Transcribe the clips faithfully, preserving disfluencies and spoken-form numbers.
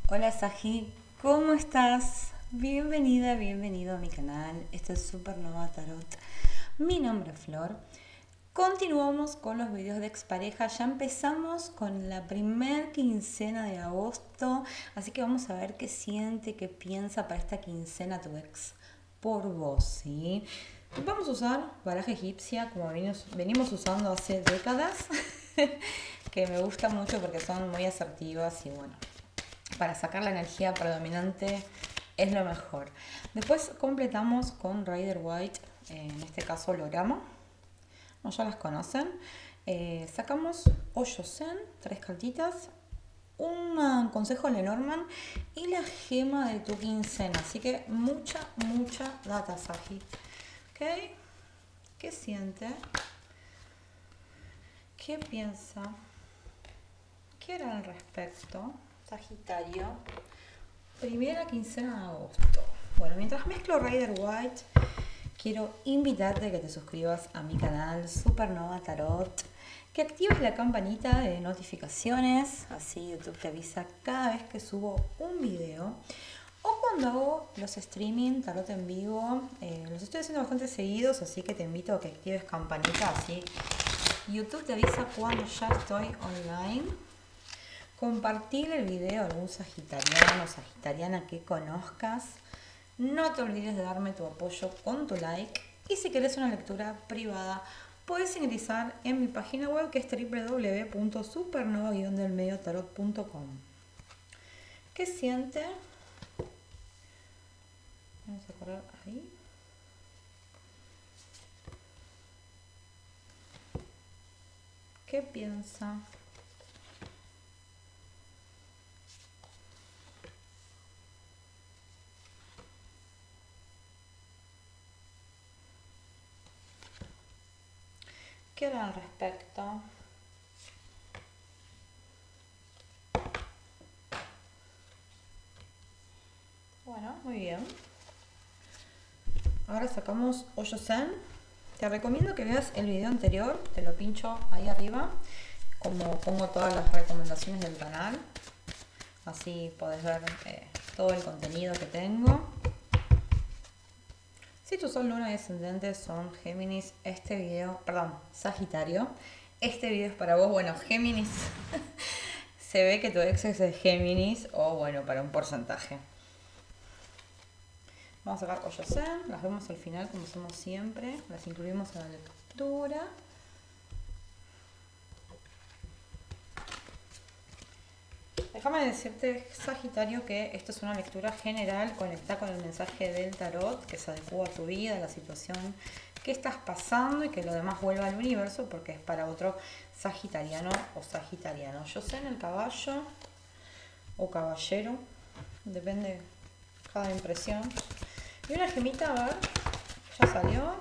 Hola Saji, ¿cómo estás? Bienvenida, bienvenido a mi canal. Esto es Supernova Tarot. Mi nombre es Flor. Continuamos con los videos de expareja. Ya empezamos con la primer quincena de agosto. Así que vamos a ver qué siente, qué piensa para esta quincena tu ex por vos, ¿sí? Vamos a usar baraja egipcia como venimos, venimos usando hace décadas. Que me gusta mucho porque son muy asertivas y bueno, para sacar la energía predominante es lo mejor. Después completamos con Rider White, en este caso holograma. No, ya las conocen. Eh, sacamos Hoyo Zen, tres cartitas, un consejo Lenormand y la gema de tu quincena. Así que mucha, mucha data, Saji. ¿Ok? ¿Qué siente? ¿Qué piensa? ¿Qué hará al respecto? Sagitario. Primera quincena de agosto. Bueno, mientras mezclo Rider White, quiero invitarte a que te suscribas a mi canal Supernova Tarot, que actives la campanita de notificaciones, así YouTube te avisa cada vez que subo un video. O cuando hago los streaming tarot en vivo, eh, los estoy haciendo bastante seguidos, así que te invito a que actives campanita, así YouTube te avisa cuando ya estoy online. Compartir el video a algún sagitariano o sagitariana que conozcas. No te olvides de darme tu apoyo con tu like. Y si querés una lectura privada, puedes ingresar en mi página web que es w w w punto supernova guion del medio tarot punto com. ¿Qué siente? Vamos a correr ahí. ¿Qué piensa? ¿Qué hará al respecto? Bueno, muy bien. Ahora sacamos Hoyo Zen. Te recomiendo que veas el video anterior, te lo pincho ahí arriba, como pongo todas las recomendaciones del canal. Así podés ver eh, todo el contenido que tengo. Si tu sol, luna y ascendente son Géminis, este video, perdón, Sagitario, este video es para vos. Bueno, Géminis, se ve que tu ex es de Géminis o bueno, para un porcentaje. Vamos a sacar Hoyo Zen, las vemos al final como hacemos siempre, las incluimos en la lectura. Déjame decirte, Sagitario, que esto es una lectura general, conecta con el mensaje del tarot, que se adecua a tu vida, a la situación que estás pasando y que lo demás vuelva al universo porque es para otro sagitariano o sagitariano. Yo sé en el caballo o caballero, depende de cada impresión. Y una gemita, a ver, ya salió.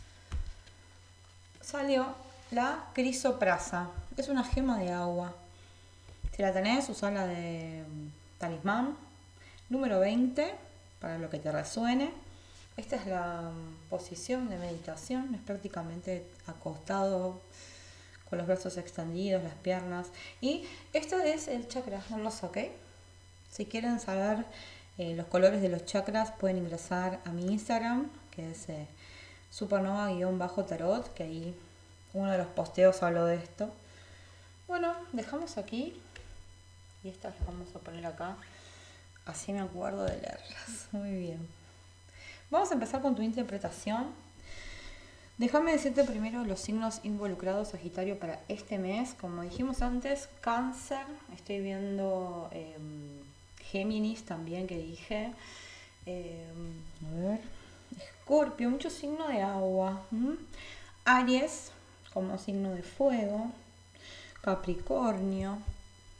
Salió la crisoprasa, es una gema de agua. Si la tenés, usala de talismán. Número veinte, para lo que te resuene. Esta es la posición de meditación. Es prácticamente acostado, con los brazos extendidos, las piernas. Y esto es el chakra, no lo saqué. Si quieren saber eh, los colores de los chakras, pueden ingresar a mi Instagram, que es eh, supernova-tarot, que ahí uno de los posteos habló de esto. Bueno, dejamos aquí. Y estas las vamos a poner acá. Así me acuerdo de leerlas. Muy bien. Vamos a empezar con tu interpretación. Déjame decirte primero los signos involucrados, Sagitario, para este mes. Como dijimos antes, Cáncer. Estoy viendo eh, Géminis también, que dije. Eh, a ver. Escorpio, mucho signo de agua. ¿Mm? Aries, como signo de fuego. Capricornio.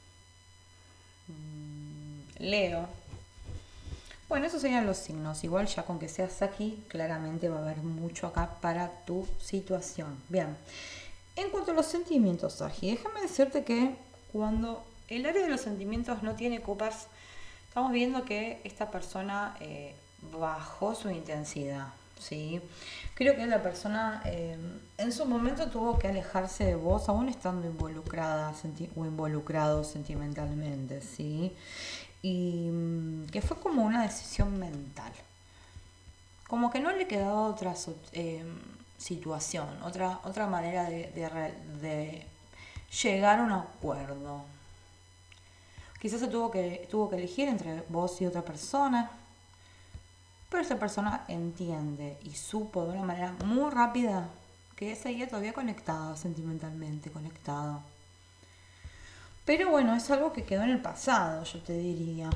Leo. Bueno, esos serían los signos. Igual ya con que seas aquí, claramente va a haber mucho acá para tu situación. Bien. En cuanto a los sentimientos, Sagi, déjame decirte que cuando el área de los sentimientos no tiene copas, estamos viendo que esta persona eh, bajó su intensidad, ¿sí? Creo que la persona eh, en su momento tuvo que alejarse de vos, aún estando involucrada senti- o involucrado sentimentalmente, ¿sí? y mm, que fue como una decisión mental. Como que no le quedaba otra eh, situación, otra, otra manera de, de, de llegar a un acuerdo. Quizás se tuvo que, tuvo que elegir entre vos y otra persona, pero esa persona entiende y supo de una manera muy rápida que seguía todavía conectado, sentimentalmente conectado. Pero bueno, es algo que quedó en el pasado, yo te diría.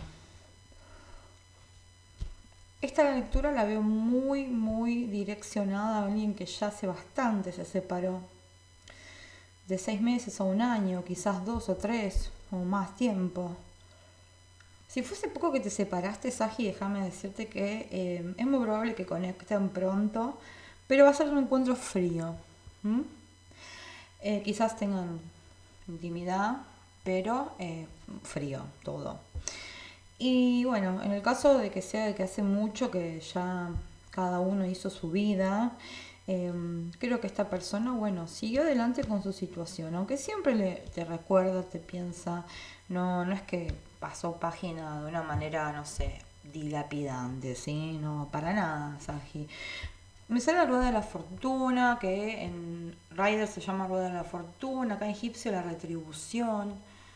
Esta lectura la veo muy, muy direccionada a alguien que ya hace bastante se separó. De seis meses a un año, quizás dos o tres o más tiempo. Si fuese poco que te separaste, Saji, déjame decirte que eh, es muy probable que conecten pronto, pero va a ser un encuentro frío. ¿Mm? Eh, quizás tengan intimidad, pero eh, frío todo. Y bueno, en el caso de que sea de que hace mucho que ya cada uno hizo su vida, eh, creo que esta persona, bueno, siguió adelante con su situación, aunque siempre le, te recuerda, te piensa, no, no es que pasó página de una manera, no sé, dilapidante, ¿sí? No, para nada, Saji. Me sale la rueda de la fortuna, que en Rider se llama rueda de la fortuna, acá en egipcio la retribución.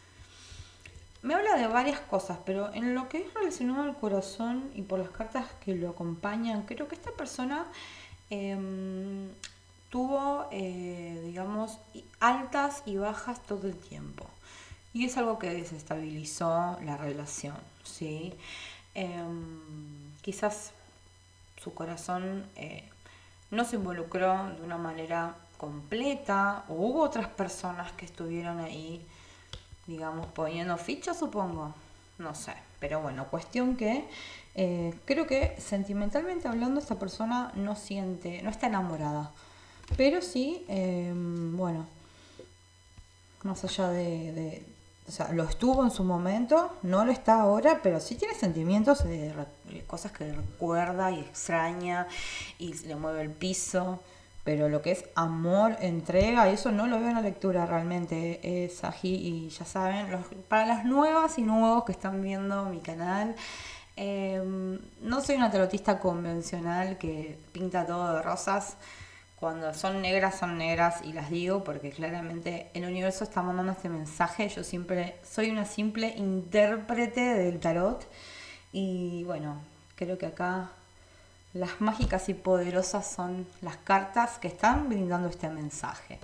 Me habla de varias cosas, pero en lo que es relacionado al corazón y por las cartas que lo acompañan, creo que esta persona eh, tuvo, eh, digamos, altas y bajas todo el tiempo. Y es algo que desestabilizó la relación, ¿sí? Eh, quizás su corazón eh, no se involucró de una manera completa, o hubo otras personas que estuvieron ahí, digamos, poniendo fichas, supongo. No sé, pero bueno, cuestión que eh, creo que sentimentalmente hablando esta persona no siente, no está enamorada. Pero sí, eh, bueno, más allá de, de, o sea, lo estuvo en su momento, no lo está ahora, pero sí tiene sentimientos de, de cosas que recuerda y extraña y le mueve el piso. Pero lo que es amor, entrega, eso no lo veo en la lectura realmente, es Saji. Y ya saben, los, para las nuevas y nuevos que están viendo mi canal, eh, no soy una tarotista convencional que pinta todo de rosas. Cuando son negras, son negras y las digo porque claramente el universo está mandando este mensaje. Yo siempre soy una simple intérprete del tarot. Y bueno, creo que acá las mágicas y poderosas son las cartas que están brindando este mensaje.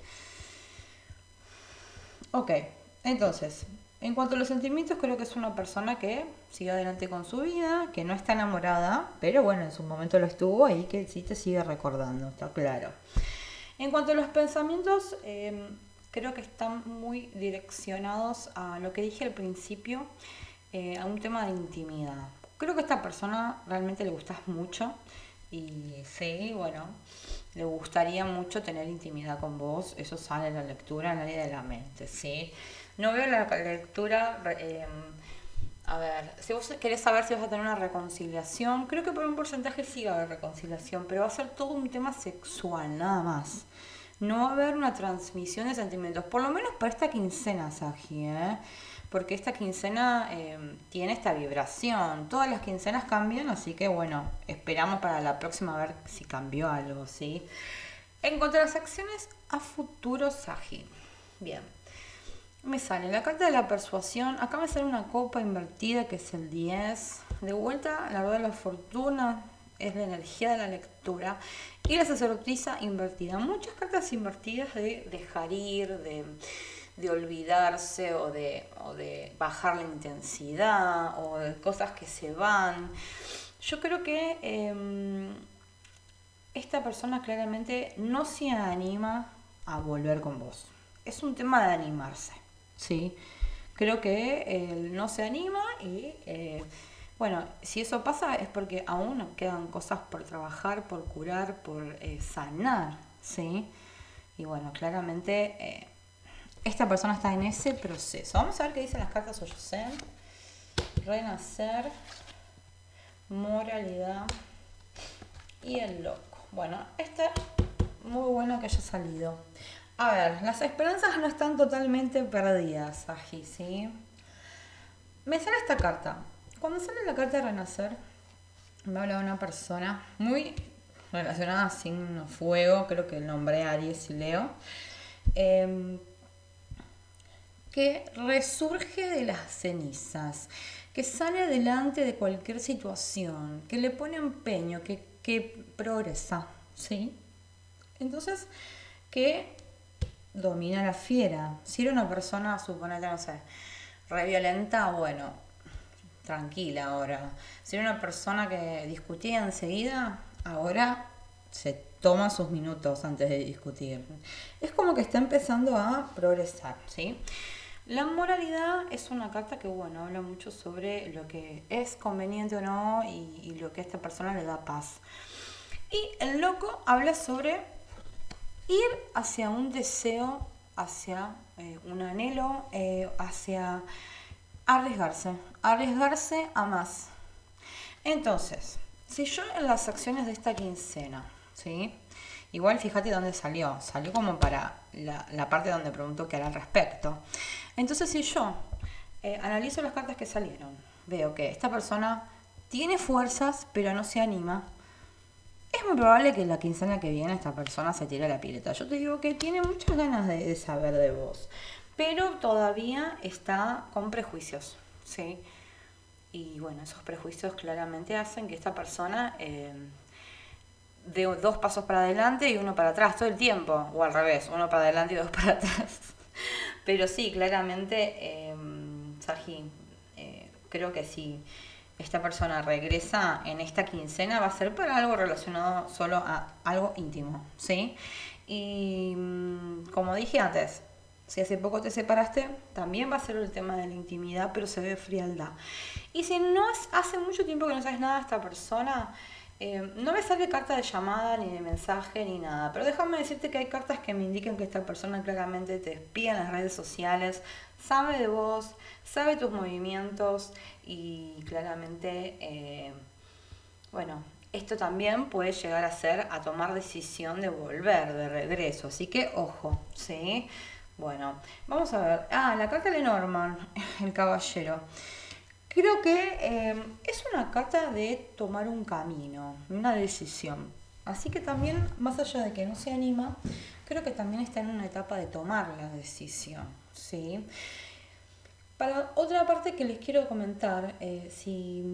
Ok, entonces, en cuanto a los sentimientos, creo que es una persona que sigue adelante con su vida, que no está enamorada, pero bueno, en su momento lo estuvo y que sí te sigue recordando, está claro. En cuanto a los pensamientos, eh, creo que están muy direccionados a lo que dije al principio, eh, a un tema de intimidad. Creo que a esta persona realmente le gustas mucho y sí, bueno, le gustaría mucho tener intimidad con vos. Eso sale en la lectura, en el área de la mente, ¿sí? No veo la lectura, eh, a ver, si vos querés saber si vas a tener una reconciliación, creo que por un porcentaje sí va a haber reconciliación, pero va a ser todo un tema sexual, nada más. No va a haber una transmisión de sentimientos, por lo menos para esta quincena, Saji, ¿eh? Porque esta quincena eh, tiene esta vibración. Todas las quincenas cambian, así que bueno, esperamos para la próxima a ver si cambió algo, ¿sí? En cuanto a las acciones a futuro, Saji. Bien. Me sale la carta de la persuasión. Acá me sale una copa invertida que es el diez. De vuelta, la rueda de la fortuna es la energía de la lectura. Y la sacerdotisa invertida. Muchas cartas invertidas de dejar ir, de... de olvidarse o de, o de bajar la intensidad o de cosas que se van. Yo creo que eh, esta persona claramente no se anima a volver con vos. Es un tema de animarse, ¿sí? Creo que eh, no se anima y eh, bueno, si eso pasa es porque aún nos quedan cosas por trabajar, por curar, por eh, sanar, ¿sí? Y bueno, claramente eh, esta persona está en ese proceso. Vamos a ver qué dicen las cartas Oyosen. Renacer, moralidad y el loco. Bueno, este muy bueno que haya salido. A ver, las esperanzas no están totalmente perdidas, Saji, ¿sí? me sale esta carta. Cuando sale la carta de Renacer, me habla de una persona muy relacionada a signo fuego, creo que el nombre Aries y Leo, eh, que resurge de las cenizas, que sale adelante de cualquier situación, que le pone empeño, que, que progresa, ¿sí? Entonces, que domina la fiera. Si era una persona, suponete, no sé, re violenta, bueno, tranquila ahora. Si era una persona que discutía enseguida, ahora se toma sus minutos antes de discutir. Es como que está empezando a progresar, ¿sí? La moralidad es una carta que, bueno, habla mucho sobre lo que es conveniente o no y, y lo que a esta persona le da paz. Y el loco habla sobre ir hacia un deseo, hacia eh, un anhelo, eh, hacia arriesgarse, arriesgarse a más. Entonces, si yo en las acciones de esta quincena, ¿sí? Igual fíjate dónde salió, salió como para la, la parte donde preguntó qué hará al respecto. Entonces, si yo eh, analizo las cartas que salieron, veo que esta persona tiene fuerzas, pero no se anima. Es muy probable que la quincena que viene esta persona se tire a la pileta. Yo te digo que tiene muchas ganas de, de saber de vos, pero todavía está con prejuicios, ¿sí? Y bueno, esos prejuicios claramente hacen que esta persona eh, dé dos pasos para adelante y uno para atrás todo el tiempo, o al revés, uno para adelante y dos para atrás. Pero sí, claramente, eh, Sargi, eh, creo que sí. Esta persona regresa en esta quincena, va a ser para algo relacionado solo a algo íntimo, ¿sí? Y como dije antes, si hace poco te separaste, también va a ser el tema de la intimidad, pero se ve frialdad. Y si no es, hace mucho tiempo que no sabes nada de esta persona, eh, no me sale carta de llamada, ni de mensaje, ni nada. Pero déjame decirte que hay cartas que me indican que esta persona claramente te espía en las redes sociales, sabe de vos, sabe tus movimientos y claramente, eh, bueno, esto también puede llegar a ser a tomar decisión de volver de regreso. Así que, ojo, ¿sí? Bueno, vamos a ver. Ah, la carta de Lenormand, el caballero. Creo que eh, es una carta de tomar un camino, una decisión. Así que también, más allá de que no se anima, creo que también está en una etapa de tomar la decisión, ¿sí? Para otra parte que les quiero comentar, eh, si,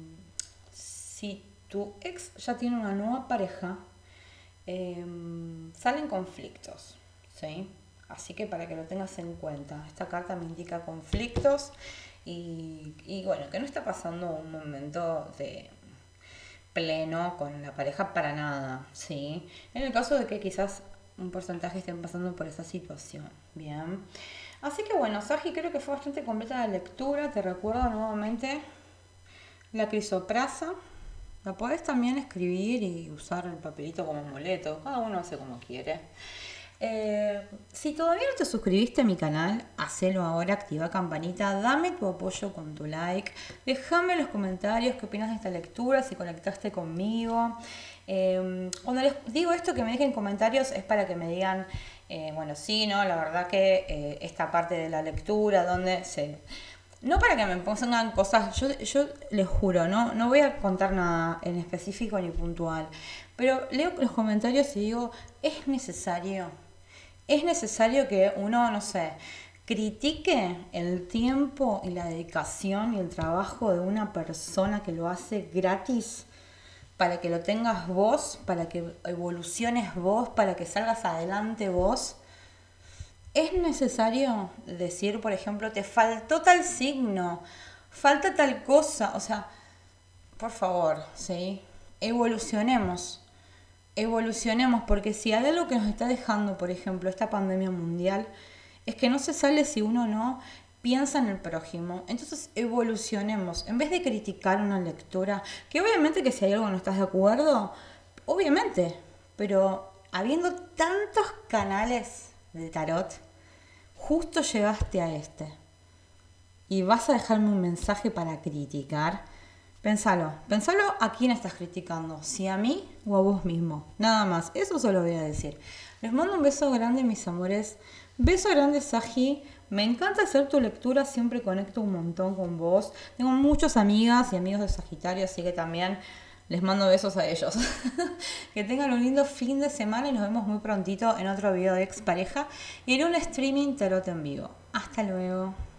si tu ex ya tiene una nueva pareja, eh, salen conflictos, ¿sí? Así que para que lo tengas en cuenta, esta carta me indica conflictos y, y bueno, que no está pasando un momento de pleno con la pareja para nada, ¿sí? En el caso de que quizás un porcentaje estén pasando por esa situación, ¿bien? Así que bueno, Sagi, creo que fue bastante completa la lectura. Te recuerdo nuevamente la crisoprasa. La podés también escribir y usar el papelito como amuleto. Cada uno hace como quiere. Eh, si todavía no te suscribiste a mi canal, hacelo ahora, activa campanita, dame tu apoyo con tu like, déjame en los comentarios qué opinas de esta lectura, si conectaste conmigo. Eh, cuando les digo esto que me dejen comentarios es para que me digan, eh, bueno, sí, no, la verdad que eh, esta parte de la lectura donde se... No para que me pongan cosas, yo, yo les juro, ¿no? No voy a contar nada en específico ni puntual, pero leo los comentarios y digo, es necesario, es necesario que uno, no sé, critique el tiempo y la dedicación y el trabajo de una persona que lo hace gratis para que lo tengas vos, para que evoluciones vos, para que salgas adelante vos. Es necesario decir, por ejemplo, te faltó tal signo, falta tal cosa, o sea, por favor, ¿sí? Evolucionemos, evolucionemos, porque si hay algo que nos está dejando, por ejemplo, esta pandemia mundial, es que no se sale si uno no piensa en el prójimo. Entonces evolucionemos, en vez de criticar una lectura, que obviamente que si hay algo que no estás de acuerdo, obviamente, pero habiendo tantos canales de tarot, justo llegaste a este y vas a dejarme un mensaje para criticar. Pensalo, pensalo a quién estás criticando, si a mí o a vos mismo, nada más, eso solo voy a decir. Les mando un beso grande, mis amores, beso grande, Sagi, Me encanta hacer tu lectura, siempre conecto un montón con vos. Tengo muchas amigas y amigos de Sagitario, así que también les mando besos a ellos. Que tengan un lindo fin de semana y nos vemos muy prontito en otro video de expareja y en un streaming tarot en vivo. Hasta luego.